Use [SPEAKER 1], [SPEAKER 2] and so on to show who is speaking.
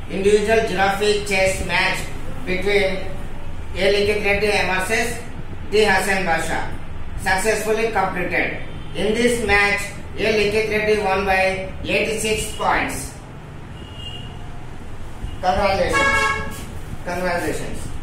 [SPEAKER 1] individual giraffe chess match between A. Likith Reddy versus D. Hasan Basha successfully completed. In this match, A. Likith Reddy won by 86 points. Congratulations. Congratulations.